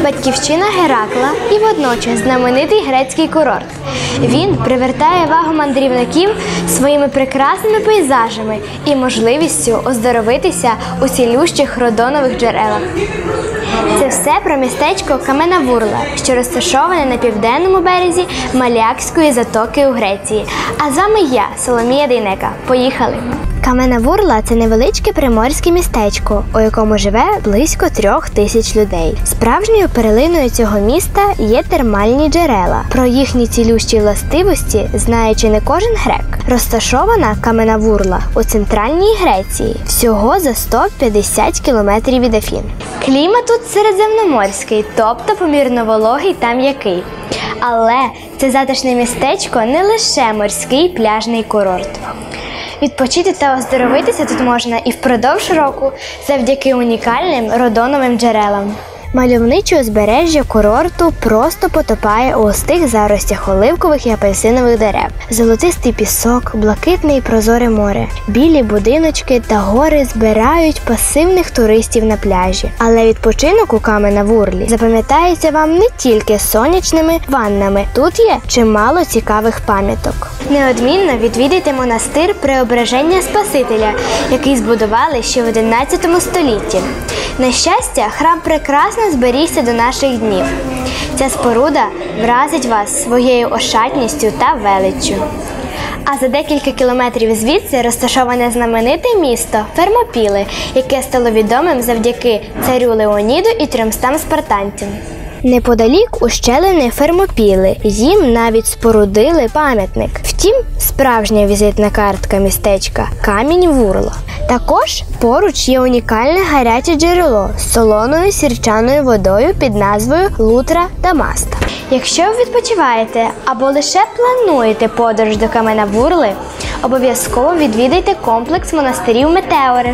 батьківщина Геракла і водночас знаменитий грецький курорт. Він привертає увагу мандрівників своїми прекрасними пейзажами і можливістю оздоровитися у цілющих родонових джерелах. Це все про містечко Камена Вурла, що розташоване на південному березі Малякської затоки у Греції. А з вами я, Соломія Дейнека. Поїхали! Камена Вурла – це невеличке приморське містечко, у якому живе близько 3000 людей. Справжньою перлиною цього міста є термальні джерела. Про їхні цілющі властивості знає чи не кожен грек. Розташована Камена Вурла у центральній Греції, всього за 150 кілометрів від Афін. Клімат тут середземноморський, тобто помірно вологий та м'який. Але це затишне містечко не лише морський пляжний курорт. Відпочити та оздоровитися тут можна і впродовж року завдяки унікальним родоновим джерелам. Мальовниче узбережжя курорту просто потопає у густих заростях оливкових і апельсинових дерев. Золотистий пісок, блакитне і прозоре море, білі будиночки та гори збирають пасивних туристів на пляжі. Але відпочинок у Камена Вурлі запам'ятається вам не тільки сонячними ваннами. Тут є чимало цікавих пам'яток. Неодмінно відвідайте монастир Преображення Спасителя, який збудували ще в 11 столітті. На щастя, храм прекрасно зберігся до наших днів. Ця споруда вразить вас своєю ошатністю та величчю. А за декілька кілометрів звідси розташоване знамените місто Фермопіли, яке стало відомим завдяки царю Леоніду і 300 спартанцям. Неподалік ущелини Фермопіли їм навіть спорудили пам'ятник. Втім, справжня візитна картка містечка – Камінь Вурла. Також поруч є унікальне гаряче джерело з солоною сірчаною водою під назвою Лутра да Маста. Якщо ви відпочиваєте або лише плануєте подорож до Камена Вурли, обов'язково відвідайте комплекс монастирів Метеори.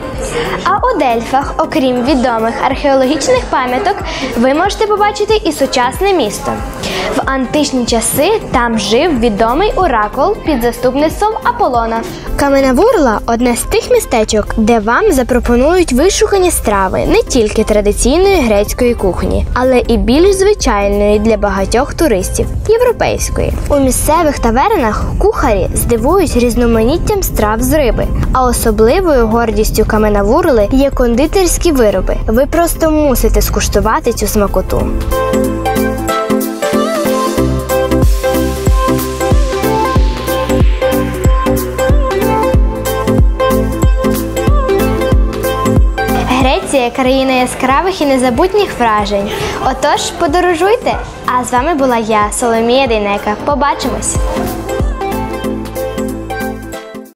А у Дельфах, окрім відомих археологічних пам'яток, ви можете побачити і сучасне місто. В античні часи там жив відомий оракул під заступництвом Аполлона. Камена Вурла – одне з тих містечок, де вам запропонують вишукані страви не тільки традиційної грецької кухні, але і більш звичайної для багатьох туристів – європейської. У місцевих тавернах кухарі здивують різноманіттям страв з риби, а особливою гордістю Камена Вурли є кондитерські вироби. Ви просто мусите скуштувати цю смакоту. Греція – країна яскравих і незабутніх вражень. Отож, подорожуйте! А з вами була я, Соломія Дейнека. Побачимось!